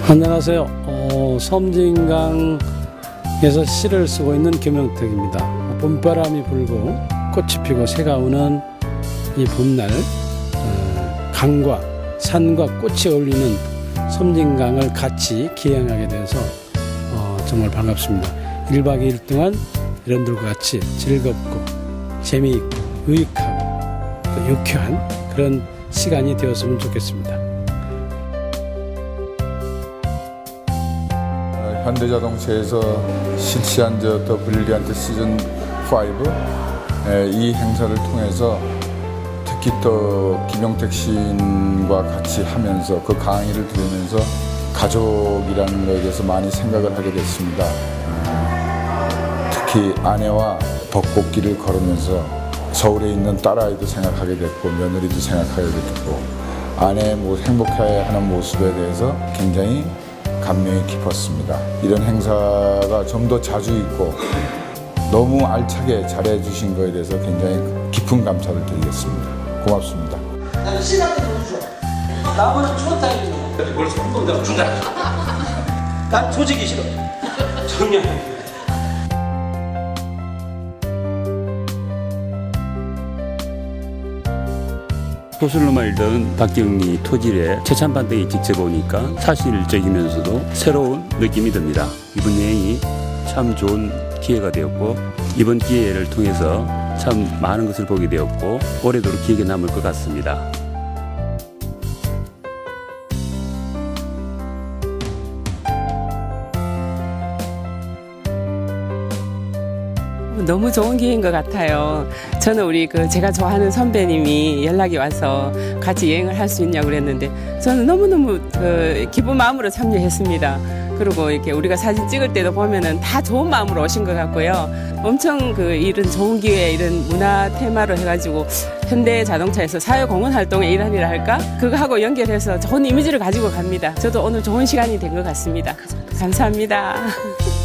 안녕하세요. 섬진강에서 시를 쓰고 있는 김영택입니다. 봄바람이 불고 꽃이 피고 새가 오는 이 봄날, 강과 산과 꽃이 어울리는 섬진강을 같이 기행하게 돼서 정말 반갑습니다. 1박 2일 동안 여러분들과 같이 즐겁고 재미있고 유익하고 또 유쾌한 그런 시간이 되었으면 좋겠습니다. 현대자동차에서 실시한 더 브릴리언트 시즌 5 이 행사를 통해서 특히 또 김영택 시인과 같이 하면서 그 강의를 들으면서 가족이라는 것에 대해서 많이 생각을 하게 됐습니다. 특히 아내와 벚꽃길을 걸으면서 서울에 있는 딸아이도 생각하게 됐고 며느리도 생각하게 됐고 아내의 행복해하는 모습에 대해서 굉장히 감명이 깊었습니다. 이런 행사가 좀 더 자주 있고 너무 알차게 잘해 주신 거에 대해서 굉장히 깊은 감사를 드리겠습니다. 고맙습니다. 나는 시간 때 너무 좋아. 나머지 추웠다 이거. 벌써 한번 내가 준다. 난 조직이 싫어. 정녕. 소설로만 읽던 박경리 토질의 최찬반등이 직접 오니까 사실적이면서도 새로운 느낌이 듭니다. 이번 여행이 참 좋은 기회가 되었고 이번 기회를 통해서 참 많은 것을 보게 되었고 오래도록 기억에 남을 것 같습니다. 너무 좋은 기회인 것 같아요. 저는 우리 제가 좋아하는 선배님이 연락이 와서 같이 여행을 할 수 있냐고 그랬는데 저는 너무너무 기쁜 마음으로 참여했습니다. 그리고 이렇게 우리가 사진 찍을 때도 보면은 다 좋은 마음으로 오신 것 같고요. 엄청 이런 좋은 기회에 이런 문화 테마로 해가지고 현대자동차에서 사회공헌 활동의 일환이라 할까? 그거하고 연결해서 좋은 이미지를 가지고 갑니다. 저도 오늘 좋은 시간이 된 것 같습니다. 감사합니다.